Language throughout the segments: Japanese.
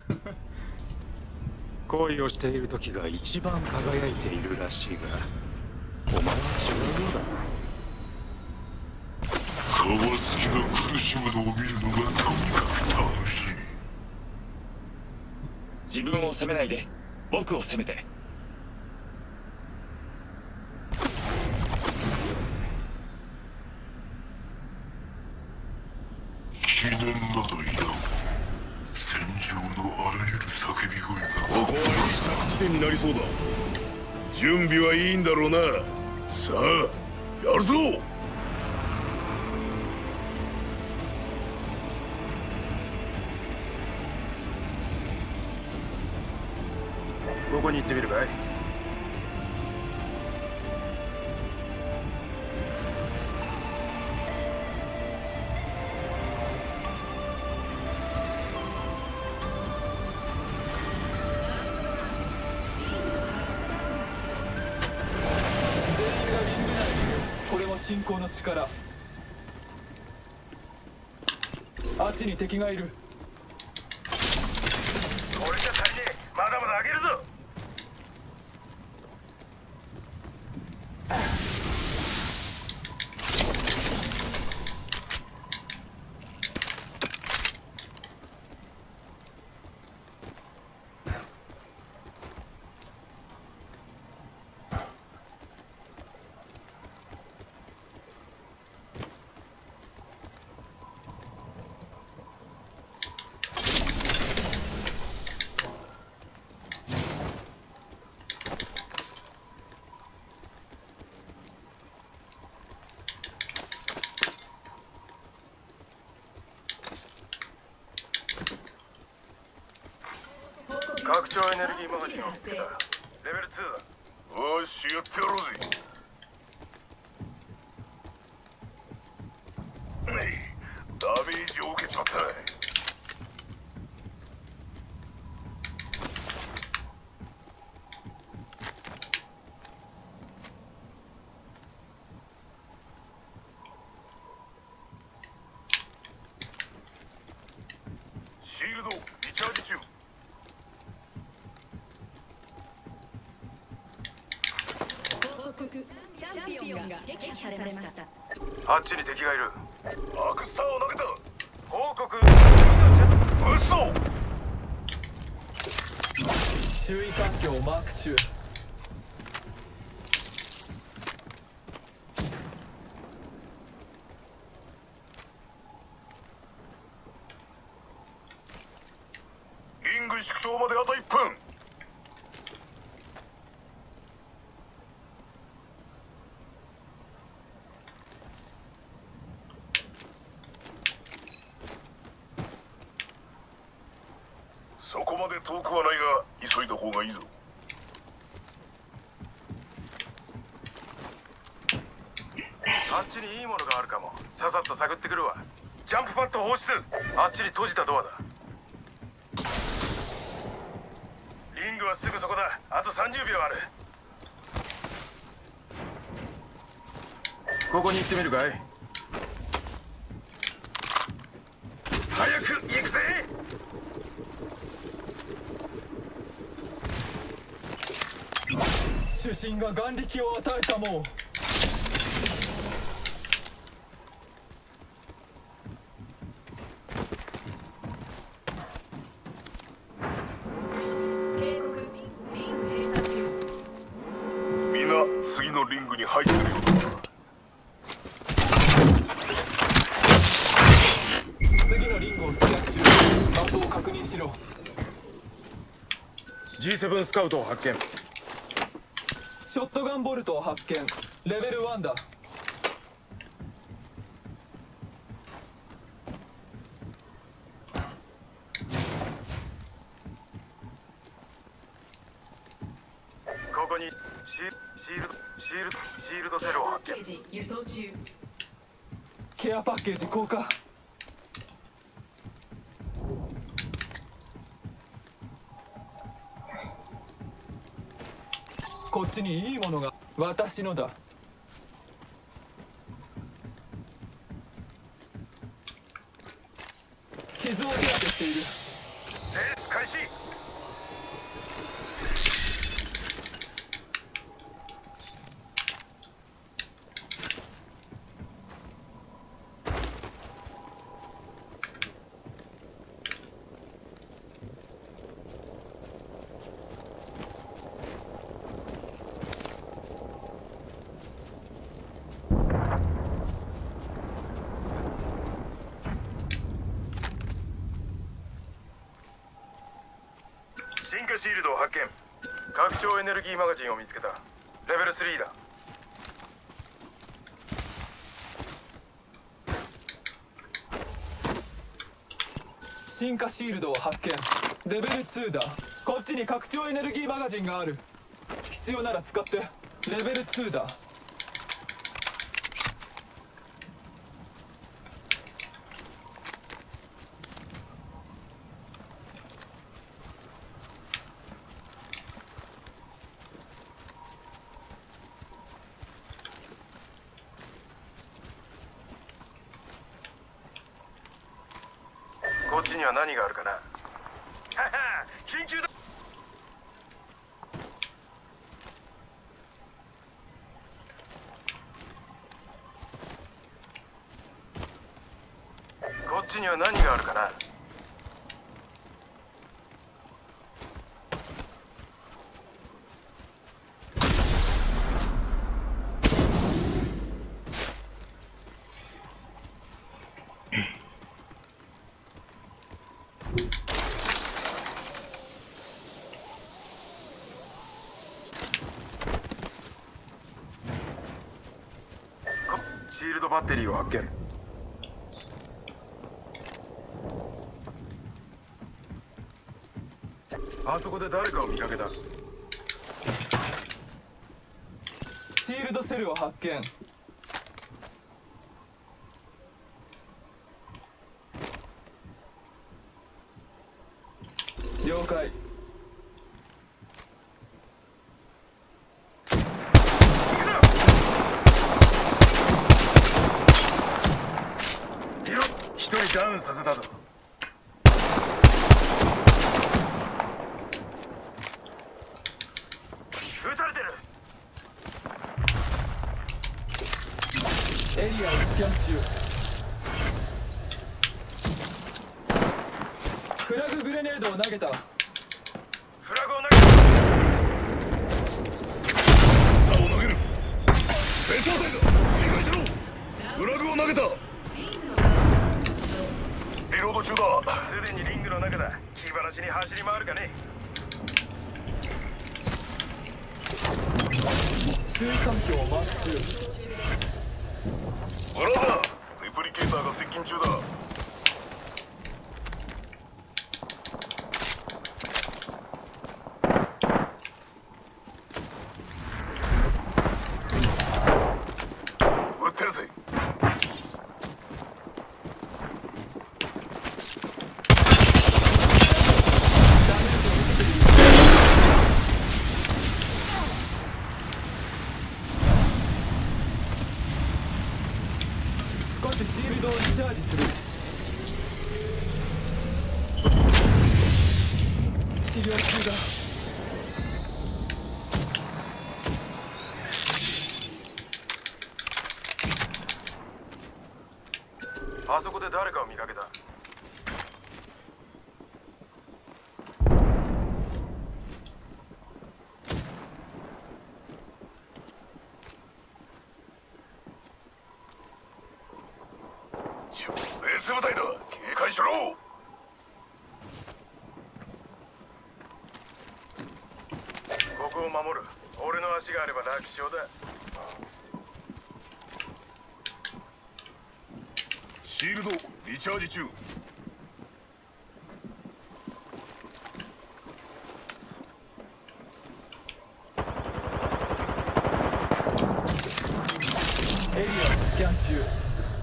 恋をしている時が一番輝いているらしいが、お前は違うようだな。 川月が苦しむのを見るのがとにかく楽しい。 自分を責めないで、僕を責めて。 記念などいらん。戦場のあらゆる叫び声が。 ここはリスタート地点になりそうだ。準備はいいんだろうな。さあやるぞ。 ここに行ってみるかい。 これは信仰の力。あっちに敵がいる。 これじゃ足りねえ。まだまだ上げるぞ。拡張エネルギーマガジンを見つけた。レベル2だ。 よしやってやろうぜ。ダメージを受けちまった。シールドリチャージ中。 チャンピオンが撃破されました。 あっちに敵がいる。 アクスターを投げた。 報告。 嘘。 周囲環境をマーク中。 リング縮小まであと1分。そこまで遠くはないが急いだ方がいいぞ。 あっちにいいものがあるかも。ささっと探ってくるわ。ジャンプパッド放出。あっちに閉じたドアだ。リングはすぐそこだ。あと30秒ある。ここに行ってみるかい。早く行くぜ。 主神が眼力を与えたもう。 みんな次のリングに入ってるようだな。 次のリングを制約中。的を確認しろ。 G7 スカウトを発見。 ショットガンボルトを発見。レベル1だ。 ここにシールドセルを発見。 輸送中。 ケアパッケージ降下。こっちにいいものが。私のだ。傷を手当てしている。 レース開始。進化シールドを発見。拡張エネルギーマガジンを見つけた。レベル3だ。 進化シールドを発見。レベル2だ。こっちに拡張エネルギーマガジンがある。必要なら使って。レベル2だ。 こっちには何があるかな。はは、緊急だ。こっちには何があるかな。シールドバッテリーを発見。あそこで誰かを見かけた。 シールドセルを発見。了解。 一人ダウンさせたぞ。撃たれてる。 エリアをスキャン中。フラググレネードを投げた。 フラグを投げた。 さあを投げる。戦闘隊だ。理解しろ。フラグを投げた。リロード中だ。 すでにリングの中だ。気晴らしに走り回るかね。 注意環境をマーク中。 ブラザー、レプリケーターが接近中だ。撃ってるぜ。 少しシールドをリチャージする。治療中だ。 あそこで誰かを見かけた。 別部隊だ。警戒しろ。 ここを守る。俺の足があれば楽勝だ。 シールドリチャージ中。 エリアをスキャン中。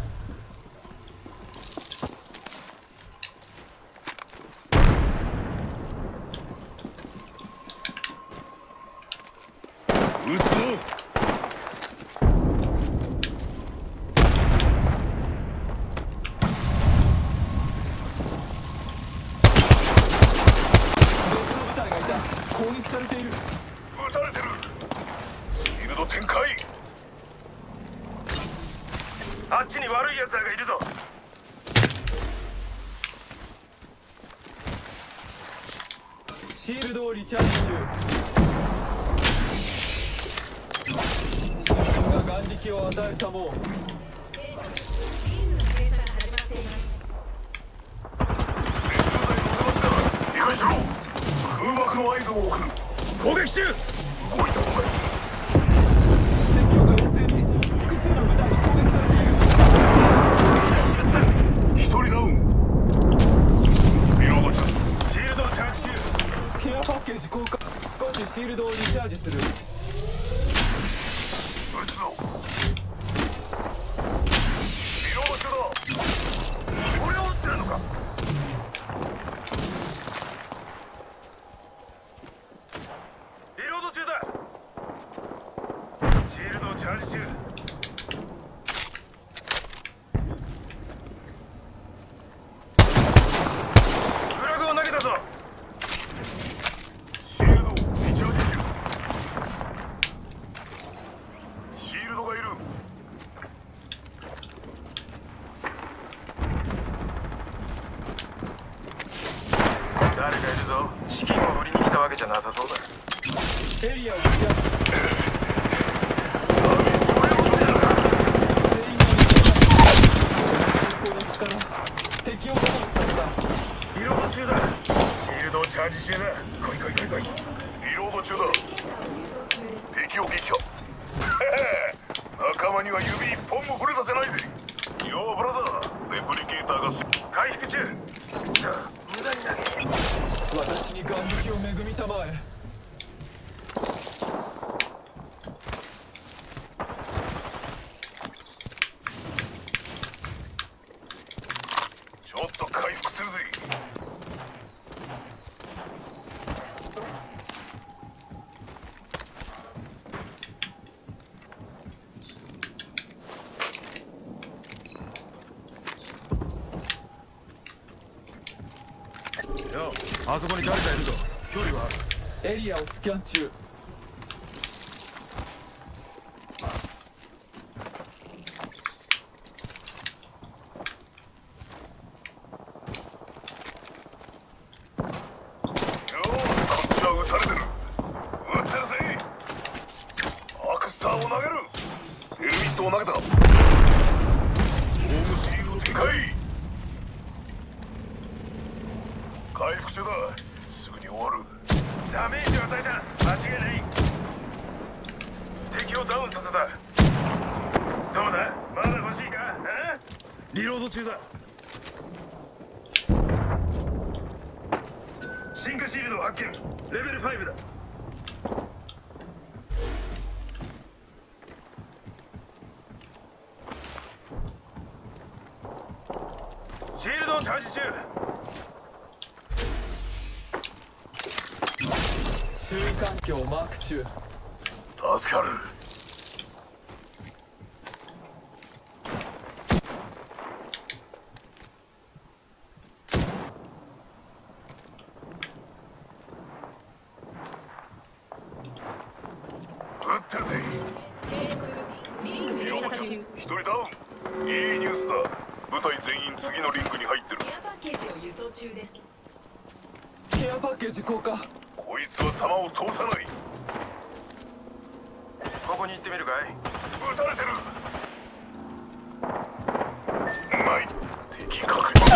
撃つぞ。 シールドをリチャージ中。シールドが眼力を与えたもう。 理解しろ。空爆の合図を送る。攻撃中。動いたお前。 戦況が一斉に複数の部隊に攻撃されている。 一人ダウン。リロード中。シールドチャージ中。 ケアパッケージ交換。少しシールドをリチャージする。 撃つぞ。リロード中だ。これを撃ってるのか。 リロード中だ。シールドをチャージ中。フラグを投げたぞ。 シールドリチャージ中。シールドがいる。 誰かいるぞ。資金を売りに来たわけじゃなさそうだ。 エリアをスキャン。全員が進行の力。敵を我慢させた。 リロード中だ。シールドをチャージ中だ。来い来い来い来い。 リロード中だ。敵を撃破。仲間には指一本も触れさせないぜ。ようブラザー、レプリケーターが回復中。さあ無駄に投げ。 私に眼力を恵みたまえ。 ちょっと回復するぜ。 よあそこに誰かいるぞ。距離はある。 エリアをスキャン中。 こっちは撃たれてる。撃ってるぜ。アクスターを投げる。ヘルミットを投げた。ホームシールド展開。回復中だ。すぐに終わる。 ダメージを与えた。間違いない。敵をダウンさせた。どうだ、まだ欲しいか。 リロード中だ。 進化シールド発見。レベル5だ。シールドをチャージ中。 周囲環境マーク中。 助かる。撃ってるぜ。 リング閉鎖中。 一人ダウン。いいニュースだ。部隊全員次のリンクに入ってる。 ケアパッケージを輸送中です。 ケアパッケージ降下。 こいつは弾を通さない。 ここに行ってみるかい。 撃たれてる。うまい。敵確認。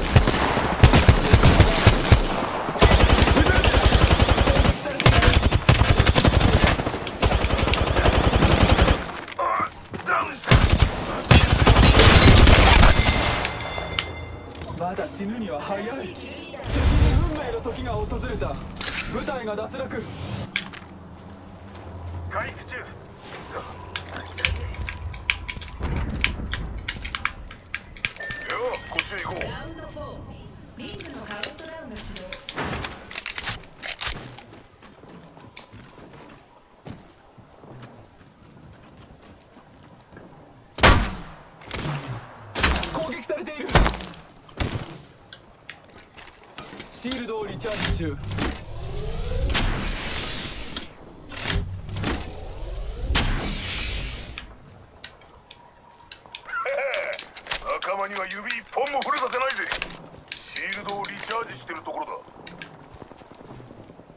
ダウンした。 まだ死ぬには早い。敵に運命の時が訪れた。部隊が脱落。 回復中。 よこっちへ行こう。 ラウンド4。リングのカウントダウンが始動。 攻撃されている。シールドをリチャージ中。 仲間には指一本も触れさせないぜ。シールドをリチャージしてるところだ。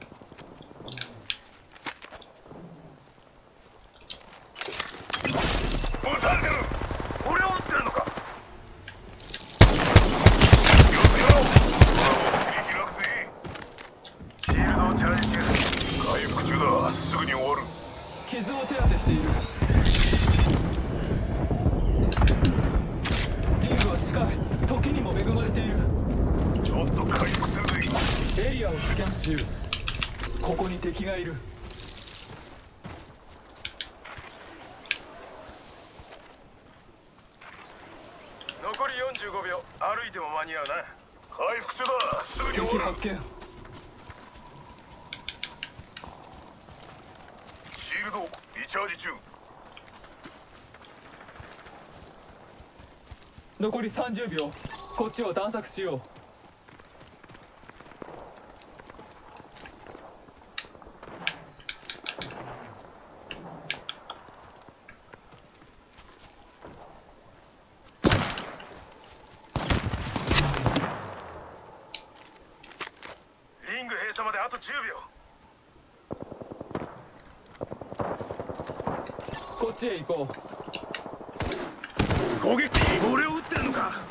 スキャン中。ここに敵がいる。 残り45秒。歩いても間に合うな。 回復中だ。すぐに終わる。 敵発見。 シールドリチャージ中。 残り30秒。こっちを探索しよう。 リング閉鎖まであと10秒。 こっちへ行こう。 攻撃俺を撃ってんのか。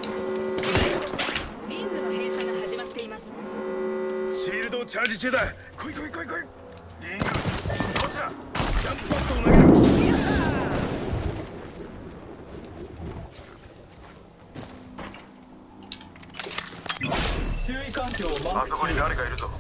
リングの閉鎖が始まっています。 シールドをチャージ中だ。来い来い来い来い。リングこっちだ。ジャンプパッドを投げる。 周囲環境をマーあそこにク中。 誰かいるぞ。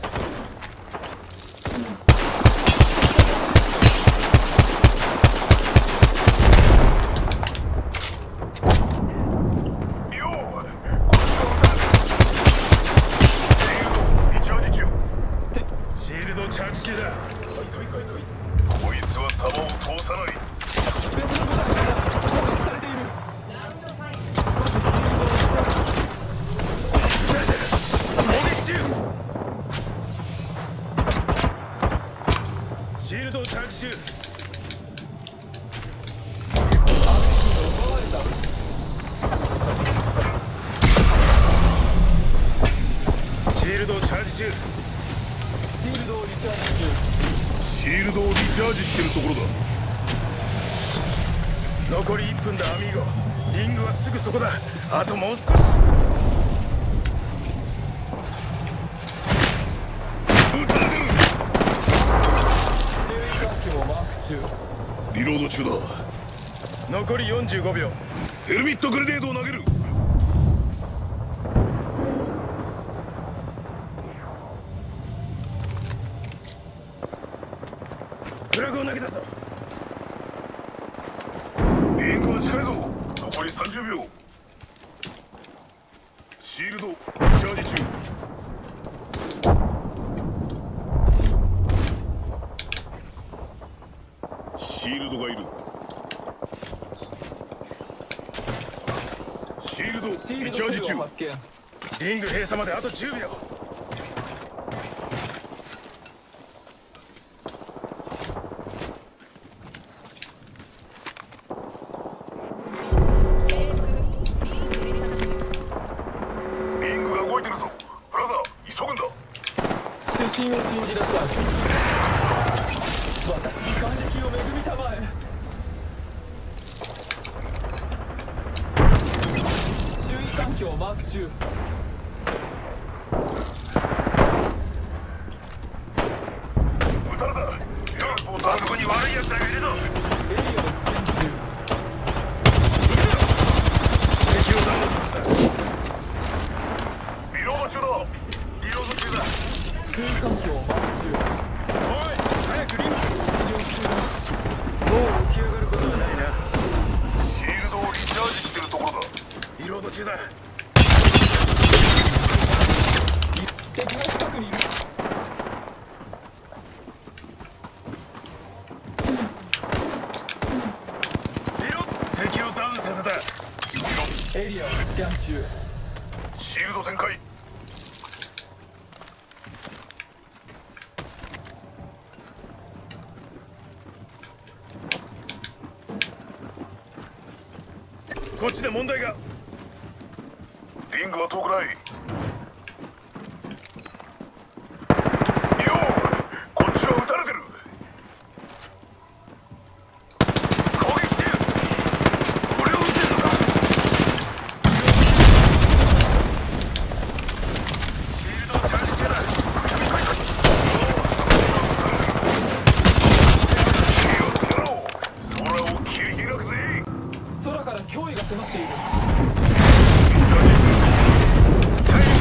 シールドチャージ中だ。 こいつは弾を通さない。 別の部隊から攻撃されている。 ラウンドファイ攻撃中。シールドをチャージ中。 奪われた。 シールドをチャージ中。 シールドをリチャージ中。 シールドをリチャージしてるところだ。 残り1分だアミーゴ。リングはすぐそこだ。あともう少し。 撃たれる。 周囲環境をマーク中。 リロード中だ。 残り45秒。 ヘルミットグレネードを投げる。 フラグを投げたぞ。 リングは近いぞ。残り30秒。シールドリチャージ中。シールドがいる。シールドシールリチャージ中ド2を。発見。 リング閉鎖まであと10秒。 警告。リング閉鎖中。 リングが動いてるぞ。ブラザー急ぐんだ。 主審を信じなさい。私に眼力を恵みたまえ。周囲環境をマーク中。 撃たれた。 あそこに悪い奴らがいるぞ。 エリアをスキャン中。 敵をダウンさせた。 リロード中だ。 リロード中だ。 周囲環境をマーク中。 おい早くリング。 治療中だ。 もう起き上がることはないな。 シールドをリチャージしてるところだ。 リロード中だ。 敵が近くにいる。 敵をダウンさせた。 エリアをスキャン中。 シールド展開。 こっちで問題が。 リングは遠くない。ようこっちは撃たれてる。 攻撃中。俺を撃ってんのか。シールドをチャージ中だ。 空を切り開くぜ。 空から脅威が迫っている。 タイム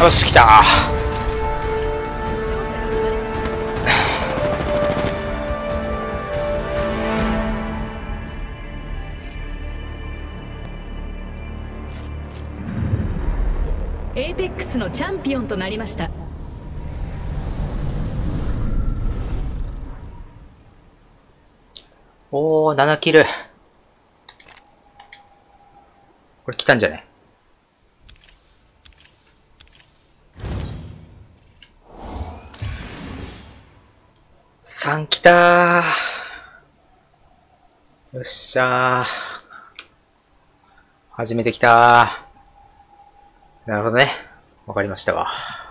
よし、来た。 勝者が生まれました。エイペックスのチャンピオンとなりました。 おー、7キル。これ来たんじゃね？3来たー。よっしゃー。初めて来たー。なるほどね。わかりましたわ。